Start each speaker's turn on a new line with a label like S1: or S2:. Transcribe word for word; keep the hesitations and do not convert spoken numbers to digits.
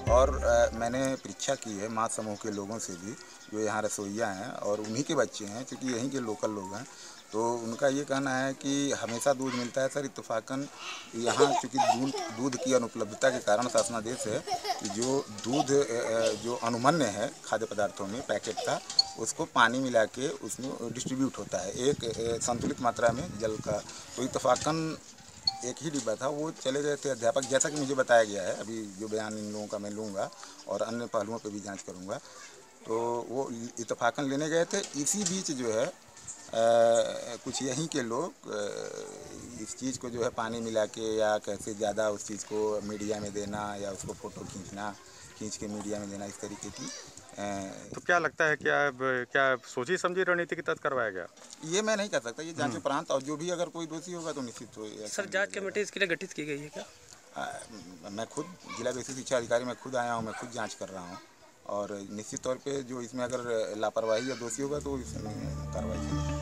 S1: और आ, मैंने परीक्षा की है माँ समूह के लोगों से भी, जो यहाँ रसोइया हैं और उन्हीं के बच्चे हैं, क्योंकि यहीं के लोकल लोग हैं। तो उनका ये कहना है कि हमेशा दूध मिलता है सर, इत्तेफाकन यहाँ चूँकि दूध दूध की अनुपलब्धता के कारण शासनादेश है कि जो दूध जो अनुमन्य है खाद्य पदार्थों में पैकेट का, उसको पानी मिला के उसमें डिस्ट्रीब्यूट होता है एक संतुलित मात्रा में जल का। तो इत्तेफाकन एक ही डिब्बा था, वो चले गए थे अध्यापक, जैसा कि मुझे बताया गया है। अभी जो बयान इन लोगों का मैं लूँगा और अन्य पहलुओं पर भी जाँच करूँगा। तो वो इत्तेफाकन लेने गए थे, इसी बीच जो है आ, कुछ यहीं के लोग आ, इस चीज़ को जो है पानी मिला के या कैसे ज़्यादा उस चीज़ को मीडिया में देना या उसको फ़ोटो खींचना खींच के मीडिया में देना, इस तरीके की। आ,
S2: तो क्या लगता है, क्या क्या सोची समझी रणनीति के तहत करवाया गया?
S1: ये मैं नहीं कर सकता, ये जांच उपरांत, और जो भी अगर कोई दोषी होगा तो निश्चित हो।
S3: सर जांच कमेटी इसके लिए गठित की गई है क्या?
S1: आ, मैं खुद जिला बेसिक शिक्षा अधिकारी, मैं खुद आया हूँ, मैं खुद जाँच कर रहा हूँ, और निश्चित तौर पे जो इसमें अगर लापरवाही या दोषी होगा तो इसमें कार्रवाई की।